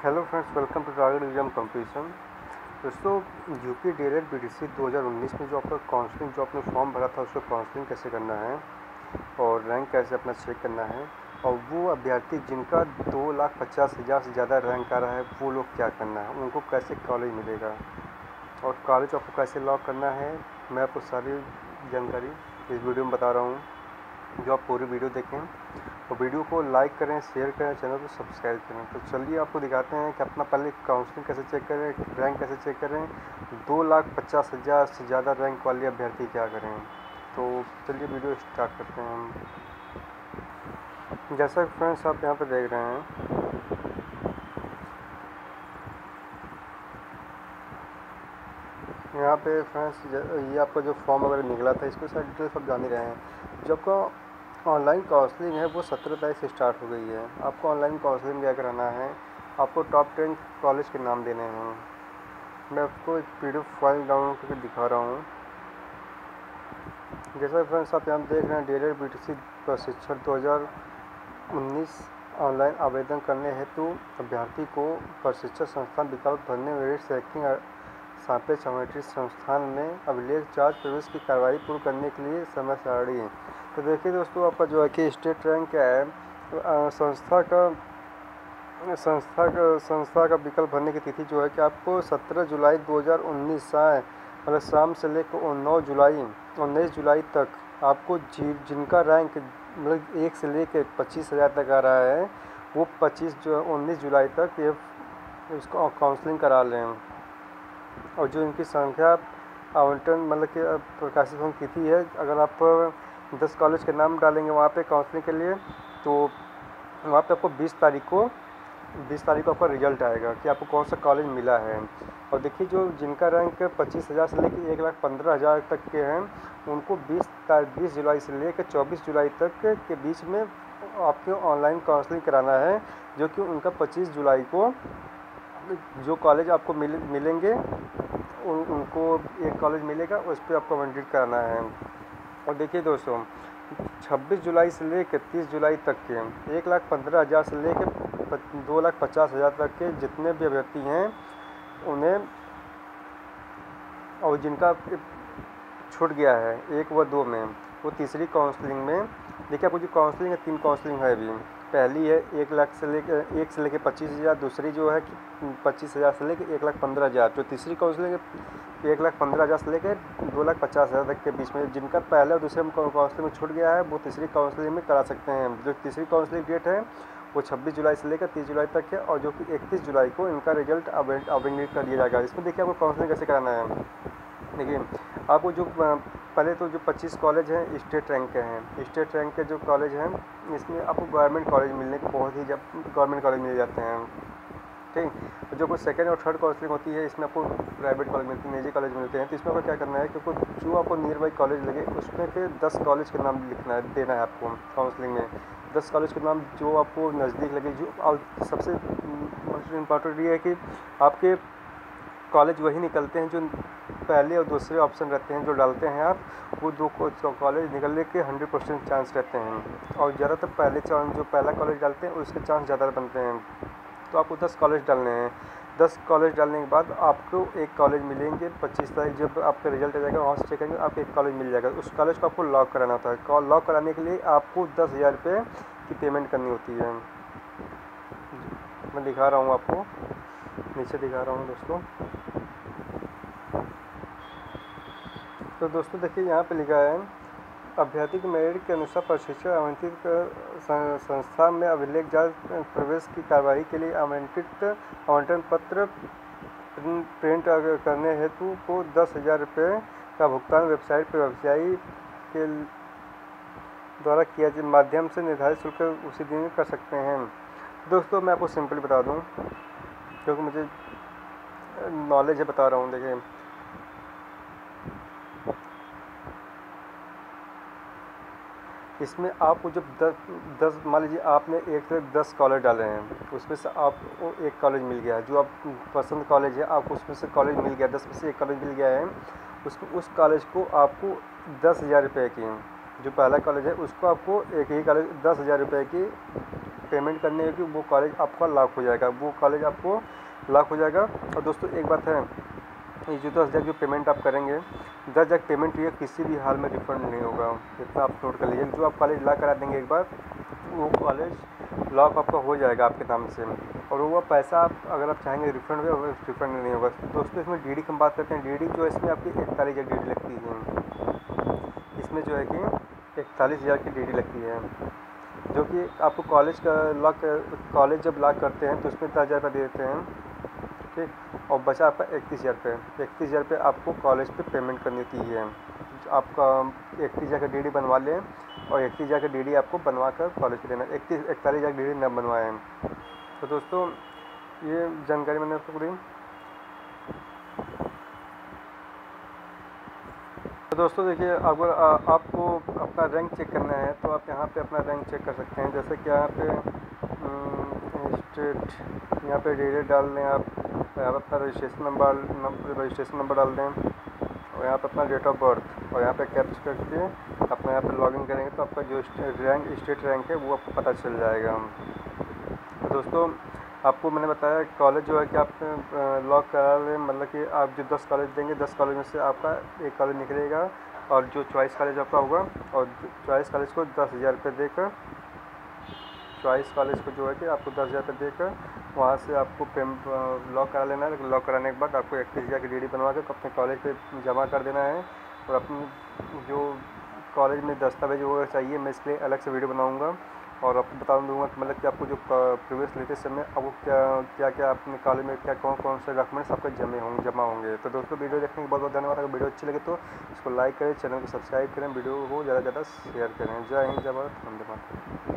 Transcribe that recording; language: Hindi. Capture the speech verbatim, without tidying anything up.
Hello friends, welcome to target exam competition. दोस्तों, यूपी डीएलएड बीडीसी दो हज़ार उन्नीस में जो आपका काउंसलिंग जो आपने फॉर्म भरा था उसको काउंसलिंग कैसे करना है और रैंक कैसे अपना चेक करना है, और वो अभ्यर्थी जिनका दो लाख पचास हज़ार से ज़्यादा रैंक आ रहा है वो लोग क्या करना है, उनको कैसे कॉलेज मिलेगा और कॉलेज आपको कैसे लॉक करना है, मैं आपको सारी जानकारी इस वीडियो में बता रहा हूँ। जो आप पूरी वीडियो देखें और वीडियो को लाइक करें, शेयर करें, चैनल को सब्सक्राइब करें। तो चलिए आपको दिखाते हैं कि अपना पहले काउंसलिंग कैसे चेक करें, रैंक कैसे चेक करें, दो लाख पचास हज़ार से ज़्यादा रैंक वाले अभ्यर्थी क्या करें। तो चलिए वीडियो स्टार्ट करते हैं हम। जैसा कि फ्रेंड्स आप यहाँ पे देख रहे हैं, यहाँ पे फ्रेंड्स ये आपका जो फॉर्म वगैरह निकला था इसको सारी डिटेल्स आप जान ही रहे हैं। जो आपका ऑनलाइन काउंसलिंग है वो सत्रह तारीख से स्टार्ट हो गई है। आपको ऑनलाइन काउंसलिंग क्या कराना है, आपको टॉप टेन कॉलेज के नाम देने हैं। मैं आपको एक पीडीएफ फाइल डाउनलोड करके दिखा रहा हूँ। जैसा फ्रेंड्स आप यहाँ देख रहे हैं, डीएलएड बीटीसी प्रशिक्षण दो हज़ार उन्नीस ऑनलाइन आवेदन करने हेतु अभ्यर्थी को प्रशिक्षण संस्थान विकल्प भरने मेरिट रैंकिंग सापेक्ष ऑमेट्रिक संस्थान में अभिलेख जांच प्रवेश की कार्रवाई पूर्ण करने के लिए समय सारणी है। तो देखिए दोस्तों, आपका जो है कि स्टेट रैंक क्या है, तो संस्था का संस्था का संस्था का विकल्प भरने की तिथि जो है कि आपको सत्रह जुलाई दो हज़ार उन्नीस साय मतलब शाम से लेकर नौ जुलाई उन्नीस जुलाई तक आपको जि जिनका रैंक मतलब एक से लेकर पच्चीस हज़ार तक आ रहा है वो पच्चीस जो उन्नीस जुलाई तक ये उसको काउंसलिंग करा लें। और जो इनकी संख्या आवंटन मतलब कि प्रकाशित होने की तिथि है, अगर आप दस कॉलेज के नाम डालेंगे वहाँ पे काउंसलिंग के लिए, तो वहाँ पे आपको बीस तारीख को बीस तारीख को आपका रिजल्ट आएगा कि आपको कौन सा कॉलेज मिला है। और देखिए, जो जिनका रैंक पच्चीस हज़ार से लेकर एक लाख पंद्रह हज़ार तक के हैं उनको बीस बीस जुलाई से लेकर चौबीस जुलाई तक के बीच में आपको ऑनलाइन काउंसलिंग कराना है, जो कि उनका पच्चीस जुलाई को जो कॉलेज आपको मिल मिलेंगे उन, उनको एक कॉलेज मिलेगा, उस पर आपको वैलिडेट कराना है। और देखिए दोस्तों, छब्बीस जुलाई से लेकर तीस जुलाई तक के एक लाख पंद्रह हज़ार से लेकर दो लाख पचास हज़ार तक के जितने भी अभ्यर्थी हैं उन्हें, और जिनका छूट गया है एक व दो में, वो तीसरी काउंसलिंग में, देखिए आपको जो काउंसलिंग है तीन काउंसलिंग है अभी। पहली है एक लाख से लेकर एक से लेकर पच्चीस हज़ार, दूसरी जो है कि पच्चीस हज़ार से लेकर एक लाख पंद्रह हज़ार, जो तीसरी काउंसलिंग है एक लाख पंद्रह हज़ार से लेकर दो लाख पचास हज़ार तक के बीच में। जिनका पहले और दूसरे काउंसलिंग में छूट गया है वो तीसरी काउंसलिंग में करा सकते हैं। जो तीसरी काउंसलिंग डेट है वो छब्बीस जुलाई से लेकर तीस जुलाई तक है, और जो कि इकतीस जुलाई को इनका रिजल्ट अवेलेबल कर दिया जाएगा। इसमें देखिए आपको काउंसलिंग कैसे कराना है। देखिए आपको जो पहले तो जो पच्चीस कॉलेज हैं स्टेट रैंक के हैं, स्टेट रैंक के जो कॉलेज हैं इसमें आपको गवर्नमेंट कॉलेज मिलने के बहुत ही जब गवर्नमेंट कॉलेज मिल जाते हैं, ठीक। जो कोई सेकेंड और थर्ड काउंसलिंग होती है इसमें आपको प्राइवेट कॉलेज मिलते हैं, निजी कॉलेज मिलते हैं। तो इसमें आपको क्या करना है, क्योंकि जो आपको नियर बाई कॉलेज लगे उसमें के दस कॉलेज के नाम लिखना है, देना है आपको काउंसलिंग में। दस कॉलेज के नाम जो आपको नज़दीक लगे, जो और सबसे इम्पोर्टेंट ये है कि आपके कॉलेज वही निकलते हैं जो पहले और दूसरे ऑप्शन रहते हैं, जो डालते हैं आप वो दो कॉलेज निकलने के हंड्रेड परसेंट चांस रहते हैं। और ज़्यादातर पहले चांस जो पहला कॉलेज डालते हैं उसके चांस ज़्यादा बनते हैं। तो आपको दस कॉलेज डालने हैं। दस कॉलेज डालने के बाद आपको एक कॉलेज मिलेंगे। पच्चीस तारीख जब आपका रिजल्ट आ जाएगा वहाँ से चेक करेंगे, आपको एक कॉलेज मिल जाएगा। उस कॉलेज को आपको लॉक कराना होता है। लॉक कराने के लिए आपको दस हज़ार रुपये की पेमेंट करनी होती है। मैं दिखा रहा हूँ आपको, नीचे दिखा रहा हूँ दोस्तों। तो दोस्तों देखिए यहाँ पे लिखा है, अभ्यर्थी के मेरिट के अनुसार प्रशिक्षण आवंटित संस्था में अभिलेख जांच प्रवेश की कार्रवाई के लिए आवंटित आवंटन पत्र प्रिंट करने हेतु को दस हज़ार रुपये का भुगतान वेबसाइट पर व्यवसायी के द्वारा किया जाए माध्यम से निर्धारित शुल्क उसी दिन कर सकते हैं। दोस्तों मैं आपको सिंपली बता दूं, क्योंकि मुझे नॉलेज है, बता रहा हूं। देखिए इसमें आपको जब दस दस मान लीजिए आपने एक से दस कॉलेज डाले हैं, उसमें से आपको एक कॉलेज मिल गया है जो आप पसंद कॉलेज है, आपको उसमें से कॉलेज मिल गया, दस में से एक कॉलेज मिल गया है। उसको उस कॉलेज को आपको दस हज़ार रुपये की, जो पहला कॉलेज है उसको आपको एक ही कॉलेज दस हज़ार रुपये की पेमेंट करनी होगी वो कॉलेज आपका लॉक हो जाएगा, वो कॉलेज आपको लॉक हो जाएगा। और दोस्तों एक बात है, ये जो दस हज़ार जो पेमेंट आप करेंगे, दस हज़ार पेमेंट ये किसी भी हाल में रिफंड नहीं होगा, इतना आप नोट कर लीजिए। जो आप कॉलेज लॉक करा देंगे एक बार, वो कॉलेज लॉक आपका हो जाएगा आपके नाम से, और वो पैसा आप अगर आप चाहेंगे रिफंड हो, रिफंड नहीं होगा। दोस्तों इसमें डी डी की हम बात करते हैं, डी डी जो है इसमें आपकी इकतालीस हज़ार डी डी लगती है, इसमें जो है कि इकतालीस हज़ार की डी डी लगती है, जो कि आपको कॉलेज का लॉक, कॉलेज जब लॉक करते हैं तो उसमें दस हज़ार रुपये दे देते हैं, ठीक। और बचा आपका इकतीस हज़ार रुपये, इकतीस हज़ार रुपये आपको कॉलेज पे पेमेंट करनी होती है। आपका इकतीस हज़ार का डी डी बनवा लें, और इकतीस हज़ार का डी डी आपको बनवा कर कॉलेज पे देना, इकतीस इकतालीस हज़ार डी डी न बनवाएं। तो दोस्तों ये जानकारी मैंने आपको दी। तो दोस्तों देखिए, अगर आपको अपना रैंक चेक करना है तो आप यहाँ पे अपना रैंक चेक कर सकते हैं। जैसे कि यहाँ पे स्टेट, यहाँ पे डेट डाल दें आप, यहाँ पर अपना रजिस्ट्रेशन नंबर रजिस्ट्रेशन नंबर डाल दें, और यहाँ पर अपना डेट ऑफ बर्थ, और यहाँ पे कैप्च करके अपना यहाँ पे लॉगिन करेंगे तो आपका जो रैंक स्टेट रैंक है वो आपको पता चल जाएगा। तो दोस्तों आपको मैंने बताया कॉलेज जो है कि आप लॉक करा लें, मतलब कि आप जो दस कॉलेज देंगे, दस कॉलेज में से आपका एक कॉलेज निकलेगा, और जो चॉइस कॉलेज आपका होगा, और चॉइस कॉलेज को दस हज़ार रुपये देकर, चॉइस कॉलेज को जो है कि आपको दस हज़ार रुपये देकर वहाँ से आपको पेम लॉक करा लेना है। लॉक कराने के बाद आपको इकतीस हज़ार की डी डी बनवा कर अपने कॉलेज पे जमा कर देना है। और अपनी जो कॉलेज में दस्तावेज वो चाहिए, मैं इसके लिए अलग से वीडियो बनाऊँगा, और आपको बता दूँगा कि मतलब कि आपको जो प्रीवियस लेते समय अब वो क्या क्या क्या अपने कॉलेज में क्या कौन कौन से डॉक्यूमेंट्स आपके जमे होंगे जमा होंगे। तो दोस्तों वीडियो देखने के बहुत बहुत धन्यवाद। अगर वीडियो अच्छी लगे तो इसको लाइक करें, चैनल को सब्सक्राइब करें, वीडियो को ज़्यादा से ज़्यादा शेयर करें। जय हिंद, जय भारत, वंदे मातरम।